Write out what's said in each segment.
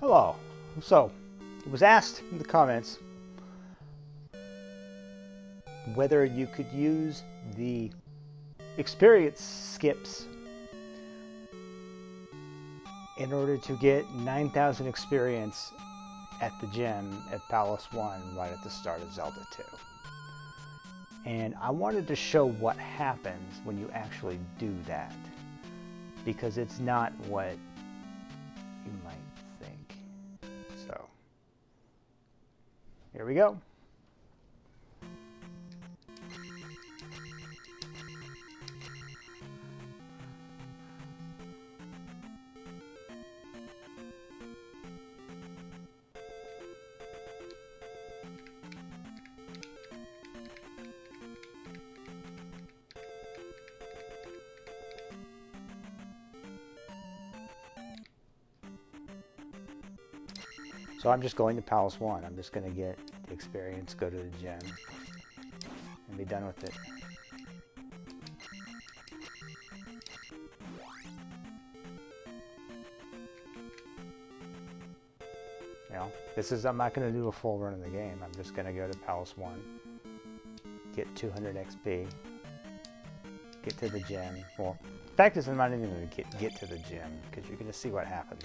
Hello. So, it was asked in the comments whether you could use the experience skips in order to get 9,000 experience at the gym at Palace 1 right at the start of Zelda 2. And I wanted to show what happens when you actually do that, because it's not what you might think. So, here we go. So I'm just going to Palace 1. I'm just going to get the experience, go to the gym, and be done with it. You know, I'm not going to do a full run of the game. I'm just going to go to Palace 1, get 200 XP, get to the gym. Well, the fact is I'm not even going to get to the gym, because you're going to see what happens.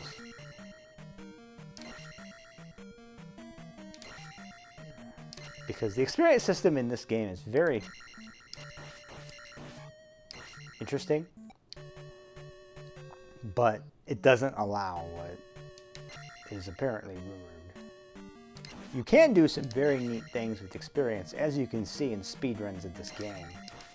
Because the experience system in this game is very interesting, but it doesn't allow what is apparently rumored. You can do some very neat things with experience, as you can see in speedruns of this game.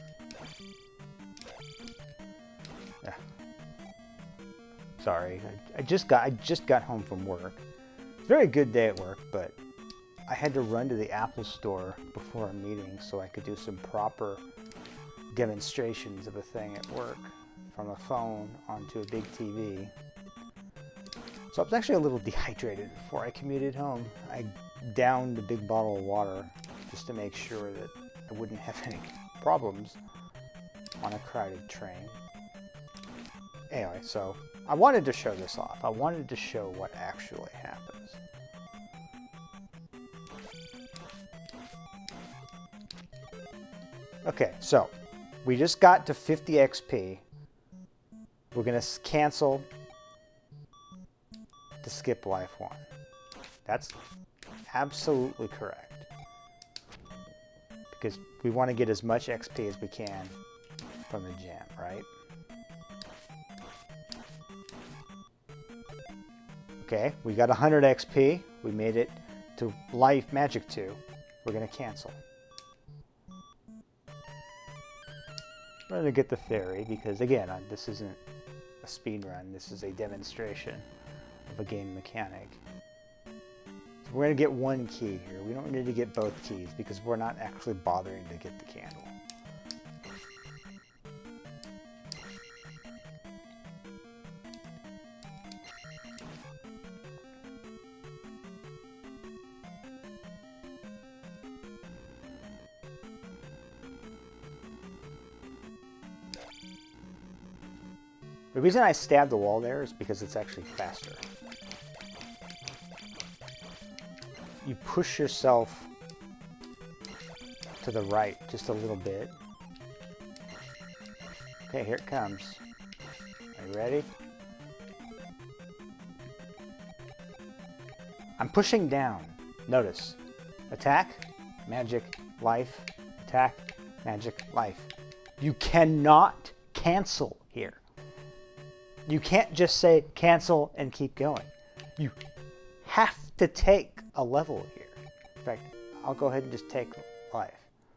Sorry, I just got home from work. It's a very good day at work, but I had to run to the Apple store before a meeting so I could do some proper demonstrations of a thing at work from a phone onto a big TV. So I was actually a little dehydrated before I commuted home. I downed a big bottle of water just to make sure that I wouldn't have any problems on a crowded train. Anyway, so I wanted to show this off. I wanted to show what actually happens. Okay, so we just got to 50 XP. We're going to cancel to skip life 1. That's absolutely correct. Because we want to get as much XP as we can from the gym, right? Okay, we got 100 XP. We made it to life magic 2. We're going to cancel. I'm going to get the fairy because, again, this isn't a speed run. This is a demonstration of a game mechanic. So we're going to get one key here. We don't need to get both keys because we're not actually bothering to get the candle. The reason I stabbed the wall there is because it's actually faster. You push yourself to the right just a little bit. Okay, here it comes. Are you ready? I'm pushing down. Notice. Attack, magic, life, attack, magic, life. You cannot cancel here. You can't just say cancel and keep going. You have to take a level here. In fact, I'll go ahead and just take life.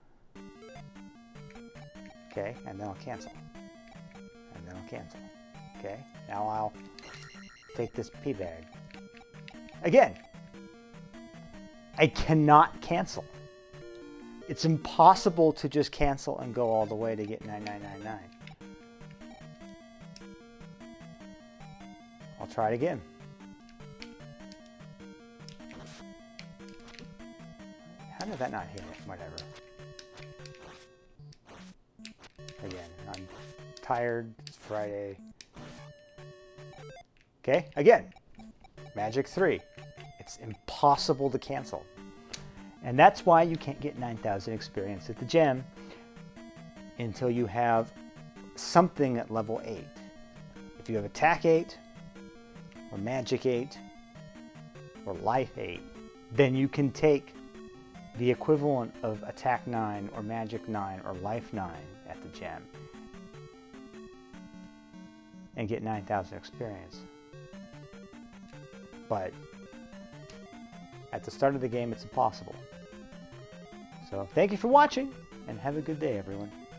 Okay, and then I'll cancel. And then I'll cancel. Okay, now I'll take this pea bag. Again, I cannot cancel. It's impossible to just cancel and go all the way to get 9999. I'll try it again. How did that not hit it? Whatever. Again, I'm tired. It's Friday. Okay, again. Magic 3. It's impossible to cancel. And that's why you can't get 9,000 experience at the gem until you have something at level 8. If you have attack 8, or magic 8, or life 8, then you can take the equivalent of attack 9, or magic 9, or life 9 at the gem and get 9,000 experience. But at the start of the game, it's impossible. So thank you for watching, and have a good day, everyone.